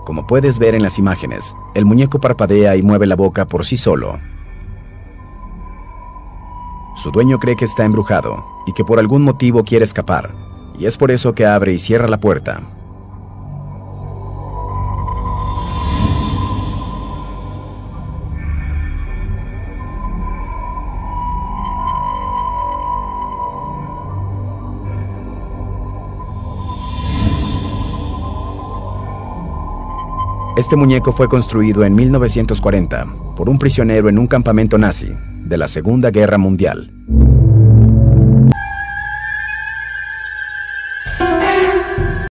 Como puedes ver en las imágenes, el muñeco parpadea y mueve la boca por sí solo. Su dueño cree que está embrujado y que por algún motivo quiere escapar, y es por eso que abre y cierra la puerta. Este muñeco fue construido en 1940 por un prisionero en un campamento nazi de la Segunda Guerra Mundial.